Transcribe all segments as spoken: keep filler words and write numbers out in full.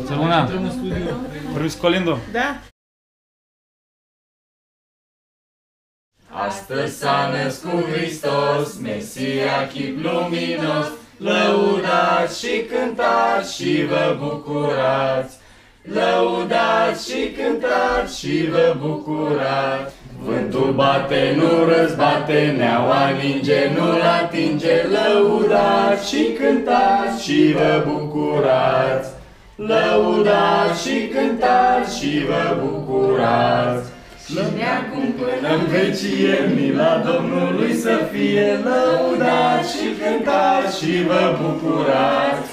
Sărmâna, vorbiți cu Olindu? Da. Astăzi s-a născut Hristos, Mesia chip luminos, lăudați și cântați și vă bucurați. Lăudați și cântați și vă bucurați. Vântul bate, nu răzbate, neaua ninge, nu-l atinge. Lăudați și cântați și vă bucurați. Lăudați și cântați și vă bucurați. Și neacum până-n vecie, mila Domnului să fie. Lăudați și cântați și vă bucurați.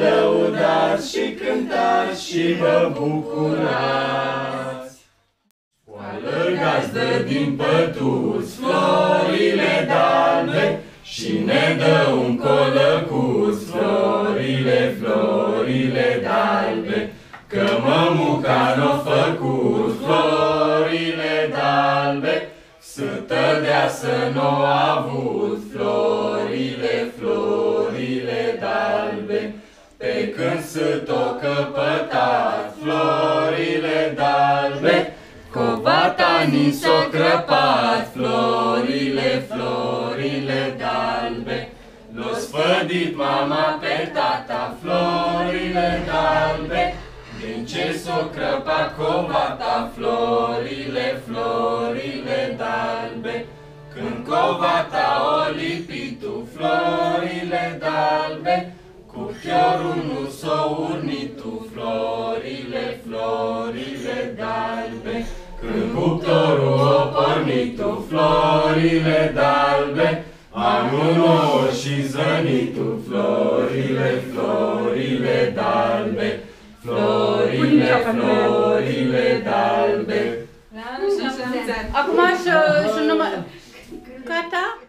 Lăudați și cântați și vă bucurați. Scoală gazdă din pătuți florile d'albe și ne dă un colăcuț. Florile, florile d'albe, că mămuca n-o făcut. Florile d'albe, să tădea să n-o avut. Florile, florile d'albe, pe când s-o căpătat. Florile d'albe, covata ni s-o crăpat. Florile, florile d'albe, l-o sfădit mama pe tata. Florile d'albe, din ce s-o crăpat covata. Florile, florile d'albe, când covata o lipitu. Florile d'albe, cu chiorul nu s-o urnitu. Florile, florile d'albe, când cuptorul o pornitu. Florile d'albe, anul nou și zănitu. Florile, florile d'albe, florile, florile d'albe. Acum și numai... Gata?